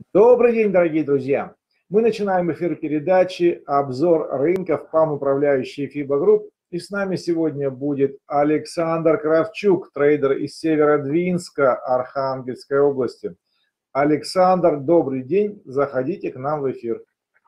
Добрый день, дорогие друзья! Мы начинаем эфир передачи «Обзор рынков ПАМ, управляющий FIBA Group». И с нами сегодня будет Александр Кравчук, трейдер из Северодвинска, Архангельской области. Александр, добрый день, заходите к нам в эфир.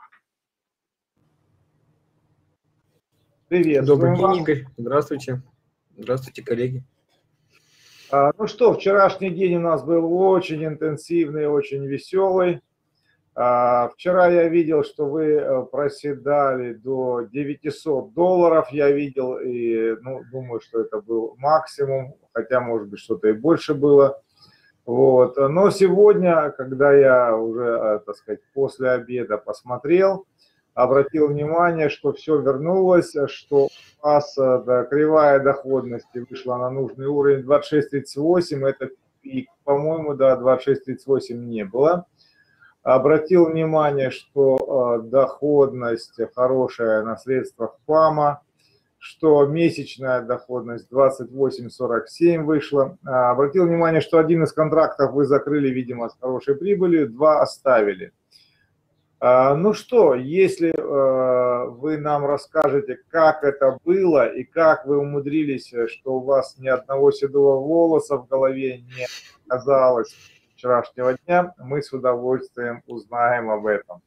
Приветствуем вас. Добрый день, Игорь. Здравствуйте. Здравствуйте, коллеги. Ну что, вчерашний день у нас был очень интенсивный, очень веселый. Вчера я видел, что вы проседали до $900. Я видел и думаю, что это был максимум, хотя, может быть, что-то и больше было. Вот. Но сегодня, когда я уже, так сказать, после обеда посмотрел, обратил внимание, что все вернулось, что у нас кривая доходности вышла на нужный уровень 26.38. Это пик, по-моему, да, 26.38 не было. Обратил внимание, что доходность хорошая на средствах ПАМа, что месячная доходность 28.47 вышла. Обратил внимание, что один из контрактов вы закрыли, видимо, с хорошей прибылью, два оставили. Ну что, если вы нам расскажете, как это было и как вы умудрились, что у вас ни одного седого волоса в голове не оказалось вчерашнего дня, мы с удовольствием узнаем об этом.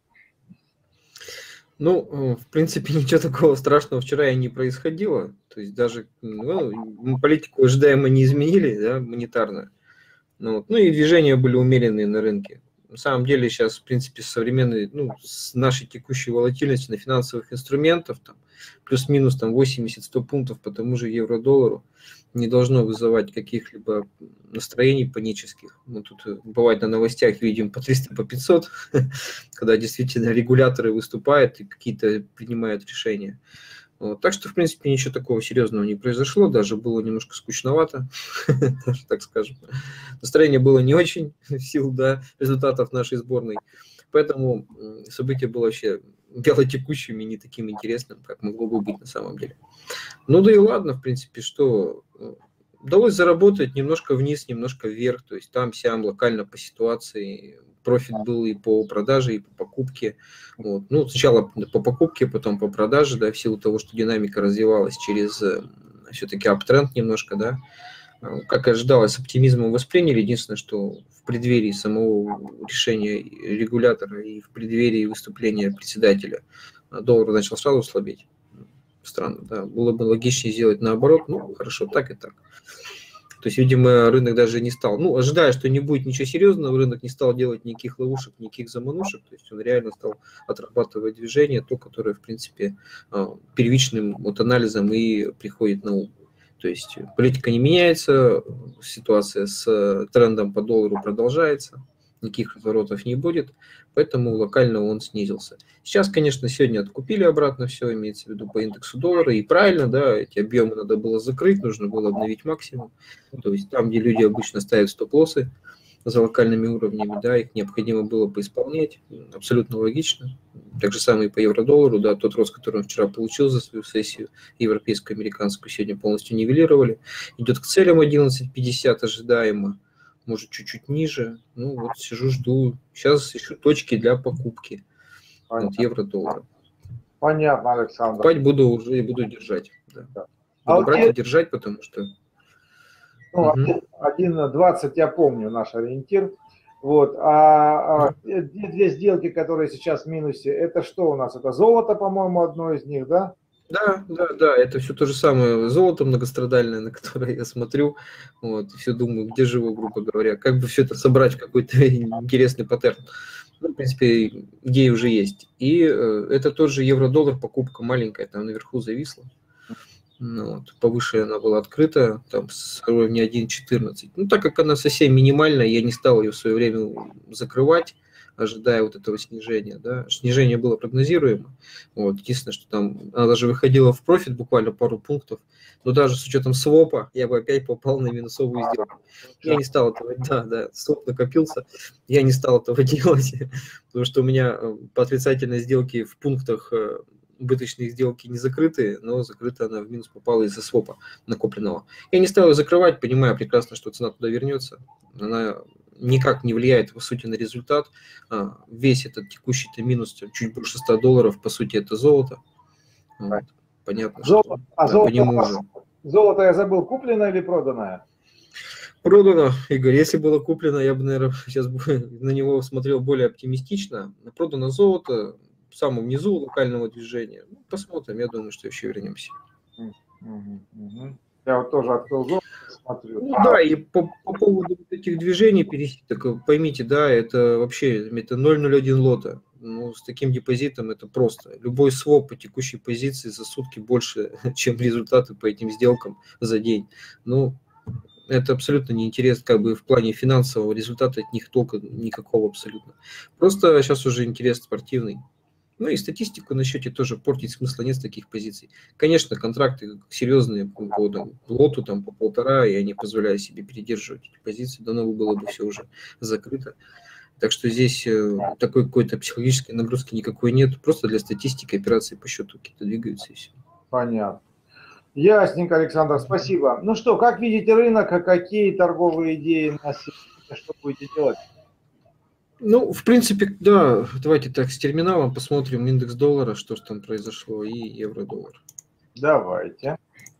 Ну, в принципе, ничего такого страшного вчера и не происходило. То есть даже политику ожидаемо не изменили, да, монетарно. Ну и движения были умеренные на рынке. На самом деле сейчас, в принципе, современной, с нашей текущей волатильностью на финансовых инструментах, там, плюс-минус 80-100 пунктов по тому же евро-доллару, не должно вызывать каких-либо настроений панических. Мы тут бывает на новостях видим по 300, по 500, когда действительно регуляторы выступают и какие-то принимают решения. Вот. Так что, в принципе, ничего такого серьезного не произошло, даже было немножко скучновато, даже так скажем. Настроение было не очень в силу результатов нашей сборной, поэтому событие было вообще вялотекущим и не таким интересным, как могло бы быть на самом деле. Ну да и ладно, в принципе, что удалось заработать немножко вниз, немножко вверх, то есть там-сям локально по ситуации. Профит был и по продаже, и по покупке. Вот. Ну, сначала по покупке, потом по продаже, да, в силу того, что динамика развивалась через все-таки аптренд немножко, да. Как и ожидалось, с оптимизмом восприняли. Единственное, что в преддверии самого решения регулятора и в преддверии выступления председателя доллар начал сразу слабеть. Странно, да. Было бы логичнее сделать наоборот. Ну, хорошо, так и так. То есть, видимо, рынок даже не стал, ожидая, что не будет ничего серьезного, рынок не стал делать никаких ловушек, никаких заманушек, то есть он реально стал отрабатывать движение, то, которое, в принципе, первичным анализом и приходит на ум. То есть политика не меняется, ситуация с трендом по доллару продолжается, никаких разворотов не будет, поэтому локально он снизился. Сейчас, конечно, сегодня откупили обратно все, имеется в виду по индексу доллара, и правильно, да, эти объемы надо было закрыть, нужно было обновить максимум, то есть там, где люди обычно ставят стоп-лоссы за локальными уровнями, да, их необходимо было поисполнять, абсолютно логично. Так же самое и по евро-доллару, да, тот рост, который он вчера получил за свою сессию, европейскую, американскую, сегодня полностью нивелировали, идет к целям 11.50 ожидаемо, может, чуть-чуть ниже. Ну, вот сижу, жду. Сейчас ищу точки для покупки. Вот евро-доллара. Понятно, Александр. Покупать буду уже и буду держать. Да. Буду брать и держать, потому что... 1.20 я помню наш ориентир. Вот. Две сделки, которые сейчас в минусе, это что у нас? Это золото, по-моему, одно из них, да? Да, это все то же самое золото многострадальное, на которое я смотрю, вот, и все думаю, где же его, грубо говоря, как бы все это собрать в какой-то интересный паттерн. Ну, в принципе, идея уже есть. И это тот же евро-доллар, покупка маленькая, там наверху зависла. Вот, повыше она была открыта, там с уровня 1.14. Ну, так как она совсем минимальная, я не стал ее в свое время закрывать, ожидая вот этого снижения, да, снижение было прогнозируемо, вот, единственное, что там она даже выходила в профит буквально пару пунктов, но даже с учетом свопа я бы опять попал на минусовую сделку. Я не стал этого, своп накопился, я не стал этого делать, потому что у меня по отрицательной сделке в пунктах убыточные сделки не закрыты, но закрыта она в минус попала из-за свопа накопленного. Я не стал ее закрывать, понимая прекрасно, что цена туда вернется, она никак не влияет, по сути, на результат. Весь этот текущий-то минус, чуть больше $100, по сути, это золото. Вот. Понятно, что по нему уже... Золото, я забыл, купленное или проданное? Продано, Игорь. Если было куплено, я бы, наверное, сейчас на него смотрел более оптимистично. Продано золото в самом низу локального движения. Посмотрим, я думаю, что еще вернемся. Я вот тоже открыл золото, смотрю. Ну, да, и по поводу этих движений, так поймите, да, это вообще это 0,01 лота. Ну, с таким депозитом это просто. Любой своп по текущей позиции за сутки больше, чем результаты по этим сделкам за день. Ну, это абсолютно неинтересно, как бы в плане финансового результата от них толка никакого абсолютно. Просто сейчас уже интерес спортивный. Ну и статистику на счете тоже портить смысла нет с таких позиций. Конечно, контракты серьезные по лоту там, по 1,5, и они позволяют себе передерживать эти позиции, давно было бы все уже закрыто. Так что здесь такой какой-то психологической нагрузки никакой нет, просто для статистики операции по счету какие-то двигаются и все. Понятно. Ясненько, Александр, спасибо. Ну что, как видите рынок, какие торговые идеи на сегодня, что будете делать? Ну, в принципе, да, давайте так, с терминалом посмотрим индекс доллара, что же там произошло, и евро-доллар. Давайте.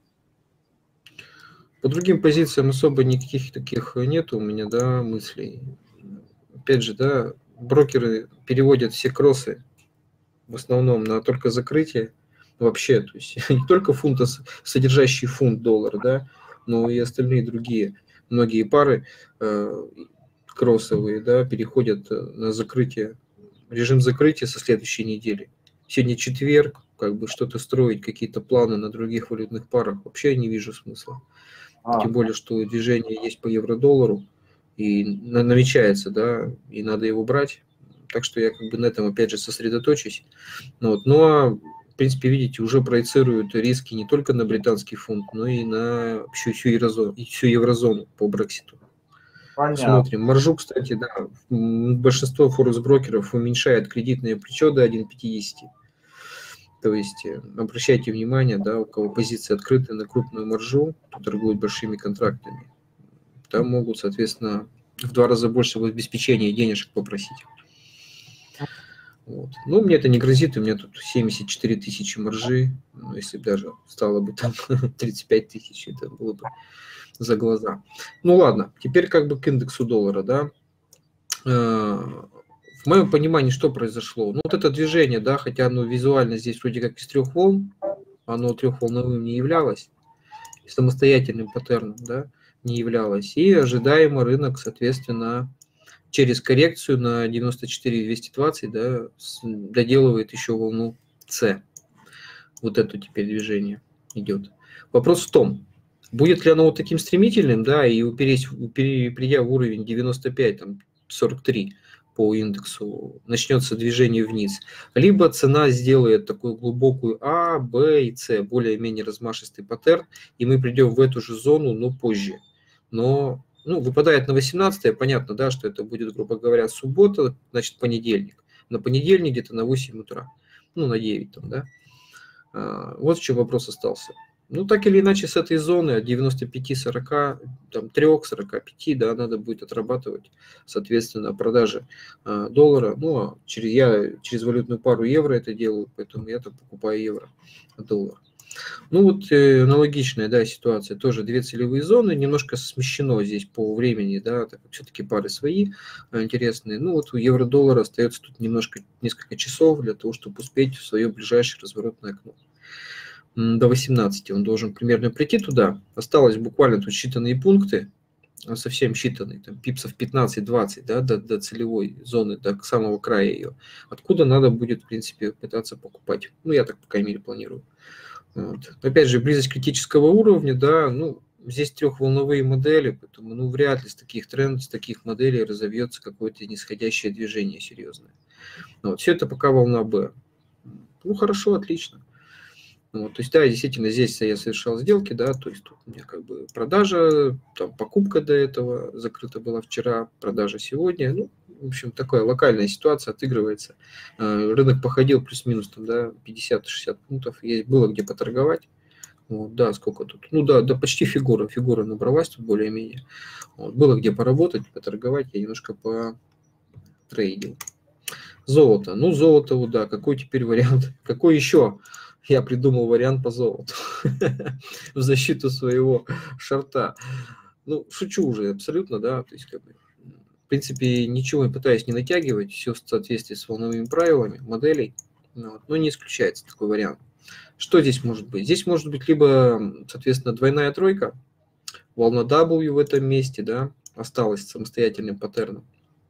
По другим позициям особо никаких таких нет у меня, да, мыслей. Опять же, да, брокеры переводят все кроссы в основном на только закрытие вообще, то есть не только фунта, содержащий фунт доллар, да, но и остальные другие, многие пары кроссовые, да, переходят на закрытие, режим закрытия со следующей недели. Сегодня четверг, как бы что-то строить, какие-то планы на других валютных парах вообще не вижу смысла. Тем более, что движение есть по евро-доллару и намечается, да, и надо его брать. Так что я как бы на этом опять же сосредоточусь. Вот. Ну а в принципе, видите, уже проецируют риски не только на британский фунт, но и на всю еврозону по Брекситу. Понятно. Смотрим. Маржу, кстати, да, большинство форекс-брокеров уменьшает кредитное плечо до 1,50. То есть обращайте внимание, да, у кого позиции открыты на крупную маржу, кто торгует большими контрактами, там могут, соответственно, в 2 раза больше в обеспечении денежек попросить. Вот. Ну, мне это не грозит, у меня тут 74 тысячи маржи, ну, если бы даже стало бы там 35 тысяч, это было бы за глаза. Ну ладно, теперь как бы к индексу доллара, да. В моем понимании, что произошло? Ну, вот это движение, да, хотя оно визуально здесь вроде как из 3 волн, оно трехволновым не являлось, самостоятельным паттерном, да, не являлось. И ожидаемо рынок, соответственно, через коррекцию на 94-220, да, доделывает еще волну С. Вот это теперь движение идет. Вопрос в том, будет ли оно вот таким стремительным, да, и придя в уровень 95, там, 43 по индексу, начнется движение вниз. Либо цена сделает такую глубокую А, Б и С, более-менее размашистый паттерн, и мы придем в эту же зону, но позже. Но, ну, выпадает на 18, понятно, да, что это будет, грубо говоря, суббота, значит, понедельник. На понедельник где-то на 8 утра, ну, на 9 там, да. Вот в чем вопрос остался. Ну, так или иначе, с этой зоны от 95-40, там, 3-45, да, надо будет отрабатывать, соответственно, продажи доллара. Ну, а я через валютную пару евро это делаю, поэтому я там покупаю евро, доллар. Ну, вот аналогичная, да, ситуация. Тоже 2 целевые зоны, немножко смещено здесь по времени, да, все-таки пары свои интересные. Ну, вот у евро-доллара остается тут несколько часов для того, чтобы успеть в свое ближайшее разворотное окно. До 18 он должен примерно прийти туда. Осталось буквально тут считанные пункты, совсем считанные, там пипсов 15-20, да, до целевой зоны, до самого края ее. Откуда надо будет, в принципе, пытаться покупать. Ну, я так, по крайней мере, планирую. Вот. Опять же, близость критического уровня, да, ну, здесь трехволновые модели, поэтому, ну, вряд ли с таких моделей разовьется какое-то нисходящее движение серьезное. Вот. Все это пока волна Б. Ну, хорошо, отлично. Вот, то есть, да, действительно, здесь я совершал сделки, да, то есть тут у меня как бы продажа, там покупка до этого закрыта была вчера, продажа сегодня, ну, в общем, такая локальная ситуация отыгрывается. Рынок походил плюс-минус там, да, 50-60 пунктов, было где поторговать, Вот, да, сколько тут? Ну да, да, почти фигура набралась тут более-менее. Вот, было где поработать, поторговать, я немножко потрейдил. Золото. Ну, золото, вот, да, какой теперь вариант? Какой еще я придумал вариант по золоту в защиту своего шорта? Ну, шучу уже абсолютно, да, то есть, как бы, в принципе, ничего не пытаюсь не натягивать, все в соответствии с волновыми правилами моделей, ну, вот, но не исключается такой вариант. Что здесь может быть? Здесь может быть либо, соответственно, двойная тройка, волна W в этом месте, да, осталась самостоятельным паттерном.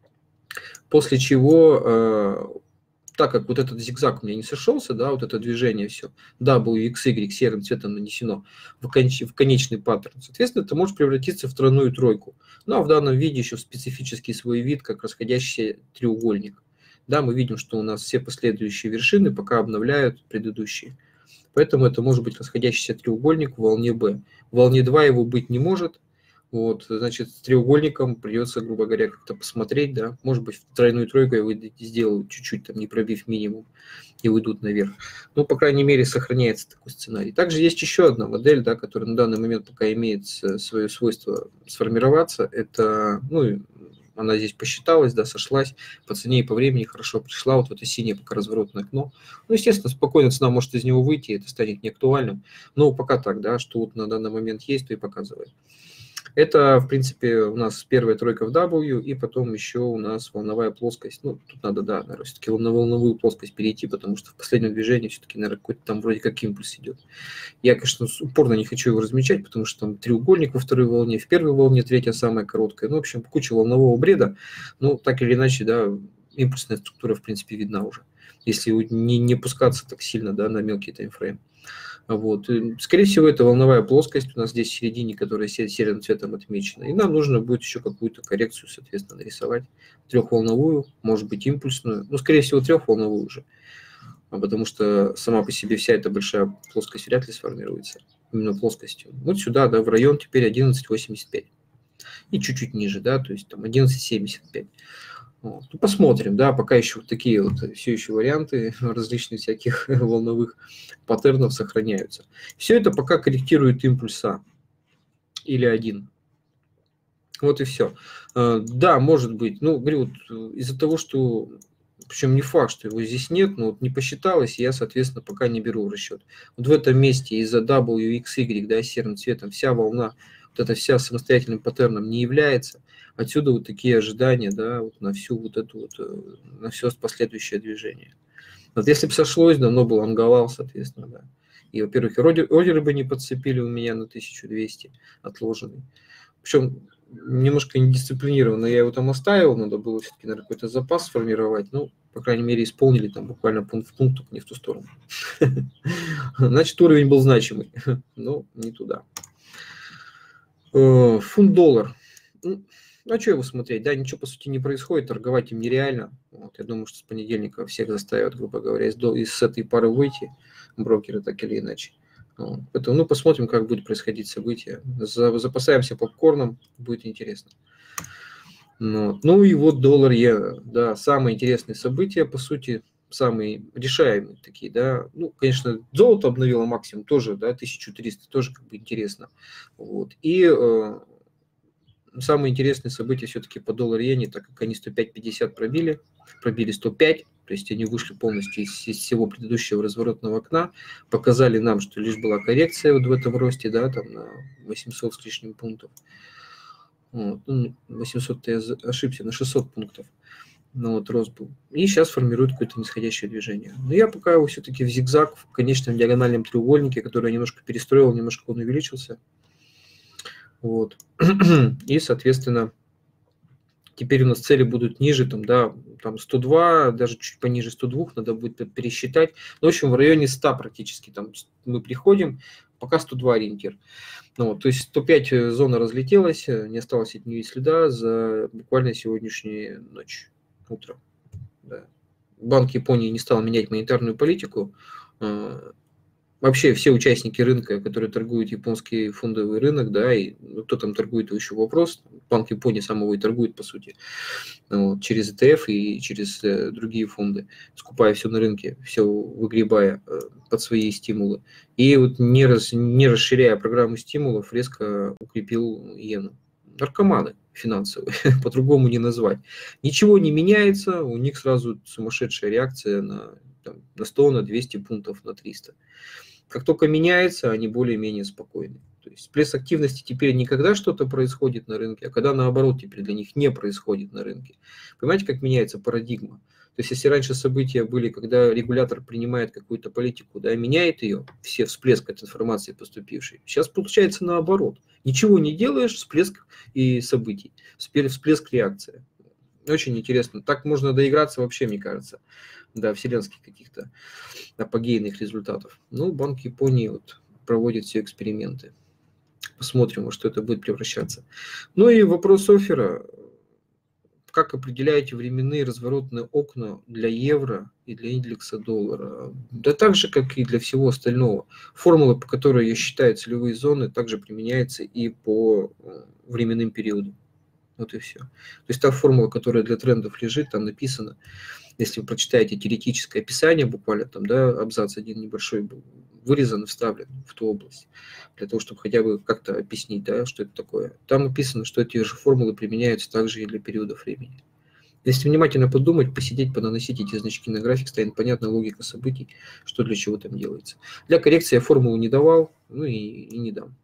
После чего, так как вот этот зигзаг у меня не сошелся, да, вот это движение все, W, X, Y серым цветом нанесено в конечный паттерн, соответственно, это может превратиться в тройную тройку. Ну, а в данном виде еще в специфический свой вид, как расходящийся треугольник. Да, мы видим, что у нас все последующие вершины пока обновляют предыдущие. Поэтому это может быть расходящийся треугольник в волне B. В волне 2 его быть не может. Вот, значит, с треугольником придется, грубо говоря, как-то посмотреть, да, может быть, в тройную тройку я сделаю чуть-чуть, там, не пробив минимум, и уйдут наверх. Но, по крайней мере, сохраняется такой сценарий. Также есть еще одна модель, да, которая на данный момент пока имеет свое свойство сформироваться. Это, ну, она здесь посчиталась, да, сошлась, по цене и по времени хорошо пришла, вот в это синее пока разворотное окно. Ну, естественно, спокойно цена может из него выйти, это станет неактуальным, но пока так, да, что вот на данный момент есть, то и показывает. Это, в принципе, у нас первая тройка в W, и потом еще у нас волновая плоскость. Ну, тут надо, да, наверное, все-таки на волновую плоскость перейти, потому что в последнем движении все-таки, наверное, какой-то там вроде как импульс идет. Я, конечно, упорно не хочу его размечать, потому что там треугольник во второй волне, в первой волне третья самая короткая. Ну, в общем, куча волнового бреда. Ну, так или иначе, да, импульсная структура, в принципе, видна уже, если не пускаться так сильно, да, на мелкий таймфрейм. Вот. И, скорее всего, это волновая плоскость у нас здесь в середине, которая серым цветом отмечена. И нам нужно будет еще какую-то коррекцию, соответственно, нарисовать. Трехволновую, может быть, импульсную. Ну, скорее всего, трехволновую уже. Потому что сама по себе вся эта большая плоскость вряд ли сформируется. Именно плоскостью. Вот сюда, да, в район теперь 11,85. И чуть-чуть ниже, да, то есть там 11,75. Вот. Ну, посмотрим, да, пока еще вот такие вот все еще варианты различных всяких волновых паттернов сохраняются. Все это пока корректирует импульса или один. Вот и все. Да, может быть, ну, говорю, вот, из-за того, что, причем не факт, что его здесь нет, но вот не посчиталось, я, соответственно, пока не беру в расчет. Вот в этом месте из-за W, X, Y, да, серым цветом вся волна, вот эта вся самостоятельным паттерном не является. Отсюда вот такие ожидания, да, вот на всю вот эту вот, на все последующее движение. Вот если бы сошлось, давно бы лонговал, соответственно, да. И, во-первых, ордеры бы не подцепили у меня на 1200 отложенный. Причем немножко недисциплинированно я его там оставил, надо было все-таки, наверное, какой-то запас сформировать. Ну, по крайней мере, исполнили там буквально пункт в пункт, только не в ту сторону. Значит, уровень был значимый, но не туда. Фунт-доллар. А что его смотреть? Да, ничего, по сути, не происходит, торговать им нереально. Вот, я думаю, что с понедельника всех заставят, грубо говоря, из этой пары выйти, брокеры так или иначе. Вот. Поэтому, ну, посмотрим, как будет происходить событие. Запасаемся попкорном, будет интересно. Ну и вот доллар-евро, да, самые интересные события, по сути, самые решаемые такие, да. Ну, конечно, золото обновило максимум, тоже, да, 1300, тоже как бы интересно. Вот. И самые интересные события все-таки по доллар-иене, так как они 105.50 пробили 105, то есть они вышли полностью из всего предыдущего разворотного окна, показали нам, что лишь была коррекция вот в этом росте, да, там на 800 с лишним пунктов. Вот. 800 я ошибся, на 600 пунктов. Ну, вот рост был. И сейчас формирует какое-то нисходящее движение. Но я пока его все-таки в зигзаг, в конечном диагональном треугольнике, который я немножко перестроил, немножко он увеличился. Вот. И, соответственно, теперь у нас цели будут ниже, там, да, там 102, даже чуть пониже 102, надо будет пересчитать. Ну, в общем, в районе 100 практически там мы приходим, пока 102 ориентир. Ну, вот, то есть 105 зона разлетелась, не осталось от нее и следа за буквально сегодняшнюю ночь, утро. Да. Банк Японии не стал менять монетарную политику, вообще все участники рынка, которые торгуют японский фондовый рынок, да, и кто там торгует, еще вопрос. Банк Японии самого и торгует, по сути, вот, через ETF и через другие фонды, скупая все на рынке, все выгребая под свои стимулы. И вот не расширяя программу стимулов, резко укрепил иену. Наркоманы финансовые, по-другому не назвать. Ничего не меняется, у них сразу сумасшедшая реакция на 100, на 200 пунктов, на 300. Как только меняется, они более-менее спокойны. То есть всплеск активности теперь не когда что-то происходит на рынке, а когда наоборот теперь для них не происходит на рынке. Понимаете, как меняется парадигма? То есть если раньше события были, когда регулятор принимает какую-то политику, да, меняет ее, все всплеск от информации поступившей, сейчас получается наоборот. Ничего не делаешь, всплеск и событий, всплеск реакции. Очень интересно. Так можно доиграться вообще, мне кажется, до вселенских каких-то апогейных результатов. Ну, Банк Японии вот проводит все эксперименты. Посмотрим, во что это будет превращаться. Ну и вопрос оффера. Как определяете временные разворотные окна для евро и для индекса доллара? Да так же, как и для всего остального. Формула, по которой я считаю целевые зоны, также применяется и по временным периодам. Вот и все. То есть та формула, которая для трендов лежит, там написано, если вы прочитаете теоретическое описание, буквально там, да, абзац один небольшой был вырезан и вставлен в ту область, для того, чтобы хотя бы как-то объяснить, да, что это такое. Там написано, что эти же формулы применяются также и для периодов времени. Если внимательно подумать, посидеть, понаносить эти значки на график, станет понятна логика событий, что для чего там делается. Для коррекции я формулу не давал, ну и не дам.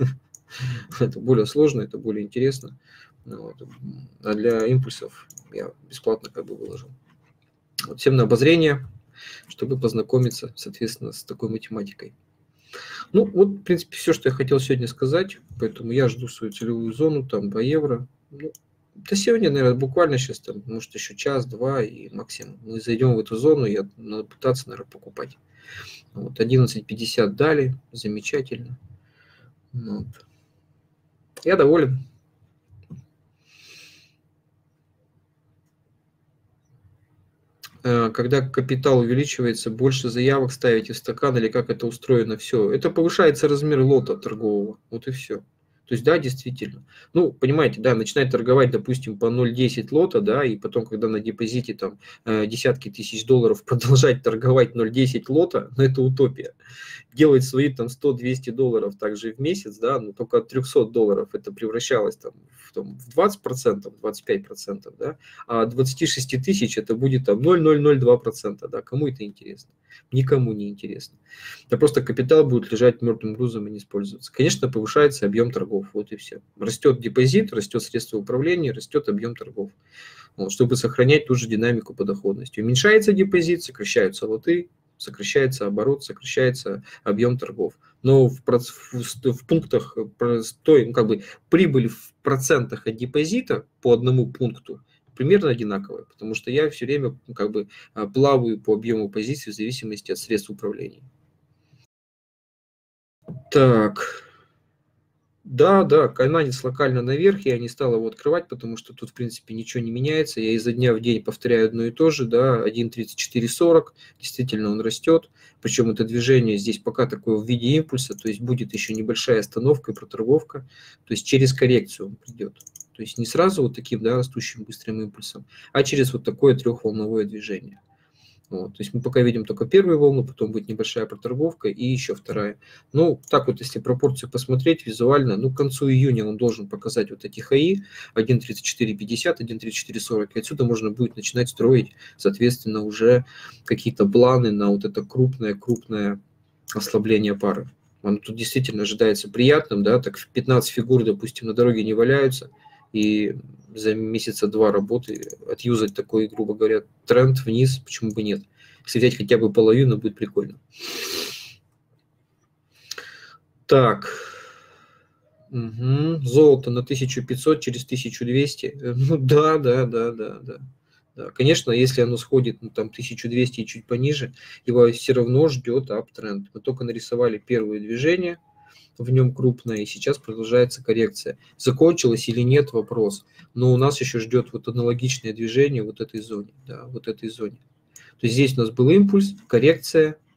Это более сложно, это более интересно. Вот. А для импульсов я бесплатно как бы выложил. Вот, всем на обозрение, чтобы познакомиться, соответственно, с такой математикой. Ну, вот, в принципе, все, что я хотел сегодня сказать. Поэтому я жду свою целевую зону там по евро. Ну, до сегодня, наверное, буквально сейчас, там, может, еще час-два и максимум. Мы зайдем в эту зону, и надо пытаться, наверное, покупать. Вот, 11.50 дали, замечательно. Вот. Я доволен. Когда капитал увеличивается, больше заявок ставите в стакан или как это устроено, все. Это повышается размер лота торгового, вот и все. То есть, да, действительно. Ну, понимаете, да, начинает торговать, допустим, по 0,10 лота, да, и потом, когда на депозите там десятки тысяч долларов продолжать торговать 0,10 лота, ну, это утопия. Делать свои там 100-200 долларов также в месяц, да, но только от 300 долларов это превращалось там в 20%, 25%, да, а от 26 тысяч это будет там 0,002%, да, кому это интересно? Никому не интересно. Да просто капитал будет лежать мертвым грузом и не использоваться. Конечно, повышается объем торгов, вот и все. Растет депозит, растет средство управления, растет объем торгов. Вот, чтобы сохранять ту же динамику по доходности. Уменьшается депозит, сокращаются лоты, сокращается оборот, сокращается объем торгов. Но в пунктах, ну, как бы прибыль в процентах от депозита по одному пункту примерно одинаковая, потому что я все время как бы плаваю по объему позиций в зависимости от средств управления. Так. Да, канадец локально наверх, я не стал его открывать, потому что тут, в принципе, ничего не меняется. Я изо дня в день повторяю одно и то же, да, 1.3440, действительно он растет. Причем это движение здесь пока такое в виде импульса, то есть будет еще небольшая остановка и проторговка, то есть через коррекцию он придет. То есть не сразу вот таким, да, растущим быстрым импульсом, а через вот такое трехволновое движение. Вот, то есть мы пока видим только первую волну, потом будет небольшая проторговка и еще вторая. Ну, так вот, если пропорцию посмотреть визуально, ну, к концу июня он должен показать вот эти хаи 1.3450, 1.3440, и отсюда можно будет начинать строить, соответственно, уже какие-то планы на вот это крупное ослабление пары. Оно тут действительно ожидается приятным, да, так 15 фигур, допустим, на дороге не валяются, и за месяца два работы отюзать такой, грубо говоря, тренд вниз, почему бы нет. Если взять хотя бы половину, будет прикольно. Так. Угу. Золото на 1500 через 1200. Ну да. Да. Конечно, если оно сходит, ну, там 1200 и чуть пониже, его все равно ждет аптренд. Мы только нарисовали первое движение, в нем крупная, и сейчас продолжается коррекция. Закончилась или нет, вопрос. Но у нас еще ждет вот аналогичное движение вот этой зоне. Да, вот этой зоне. То есть здесь у нас был импульс, коррекция,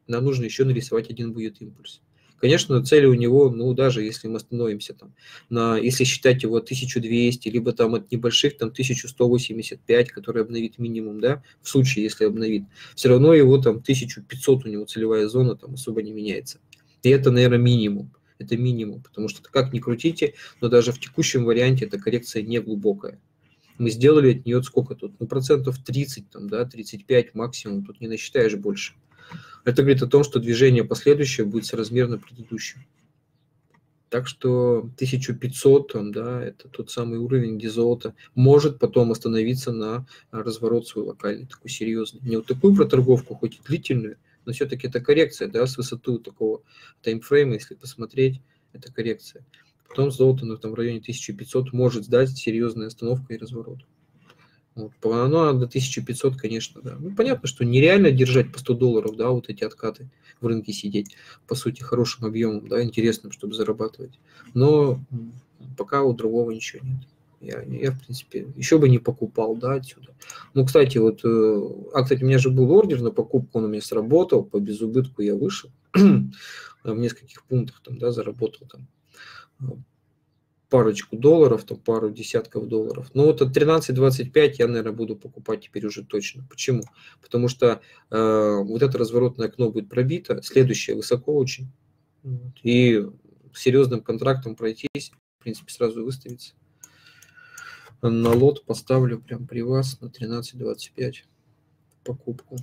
нам нужно еще нарисовать один будет импульс. Конечно, цель у него, ну, даже если мы остановимся там, если считать его 1200, либо там от небольших, там 1185, который обновит минимум, да, в случае, если обновит, все равно его там 1500 у него целевая зона там особо не меняется. И это, наверное, минимум. Это минимум, потому что как ни крутите, но даже в текущем варианте эта коррекция не глубокая. Мы сделали от нее сколько тут? Ну, процентов 30, там, да, 35 максимум, тут не насчитаешь больше. Это говорит о том, что движение последующее будет соразмерно предыдущему. Так что 1500, там, да, это тот самый уровень, где золото может потом остановиться на разворот свой локальный, такой серьезный. Не вот такую проторговку, хоть и длительную, но все-таки это коррекция, да, с высоты такого таймфрейма, если посмотреть, это коррекция. Потом золото ну, там, в районе 1500 может сдать серьезную остановку и разворот. Вот. Оно до 1500, конечно, да. Ну, понятно, что нереально держать по 100 долларов, да, вот эти откаты в рынке сидеть, по сути, хорошим объемом, да, интересным, чтобы зарабатывать. Но пока у другого ничего нет. Я, в принципе, еще бы не покупал, да, отсюда. Ну, кстати, вот, кстати, у меня же был ордер на покупку, он у меня сработал, по безубытку я вышел, в нескольких пунктах там, да, заработал там парочку долларов, там пару десятков долларов. Но вот от 13.25 я, наверное, буду покупать теперь уже точно. Почему? Потому что вот это разворотное окно будет пробито, следующее высоко очень. Вот, и серьезным контрактом пройтись, в принципе, сразу выставиться. На лот поставлю прям при вас на 13.25 покупку.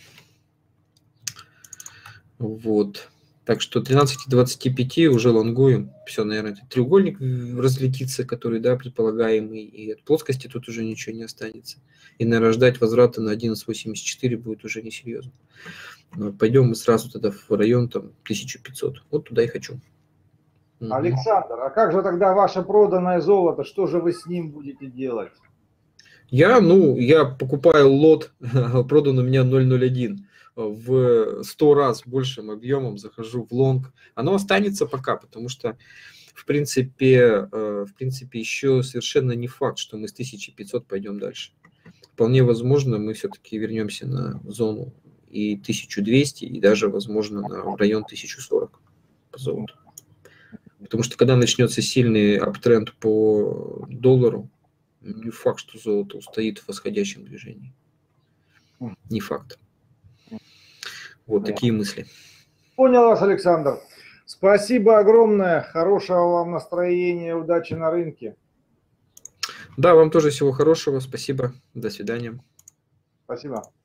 Вот. Так что 13.25 уже лонгуем. Все, наверное, этот треугольник разлетится, который, да, предполагаемый. И от плоскости тут уже ничего не останется. И, наверное, ждать возврата на 11.84 будет уже несерьезно. Пойдем мы сразу тогда в район там 1500. Вот туда и хочу. Александр, а как же тогда ваше проданное золото? Что же вы с ним будете делать? Я покупаю лот, продан у меня 0.01. В 100 раз большим объемом захожу в лонг. Оно останется пока, потому что, в принципе, еще совершенно не факт, что мы с 1500 пойдем дальше. Вполне возможно, мы все-таки вернемся на зону и 1200, и даже, возможно, в район 1040 по золоту. Потому что, когда начнется сильный аптренд по доллару, не факт, что золото устоит в восходящем движении. Не факт. Вот такие мысли. Понял вас, Александр. Спасибо огромное. Хорошего вам настроения, удачи на рынке. Да, вам тоже всего хорошего. Спасибо. До свидания. Спасибо.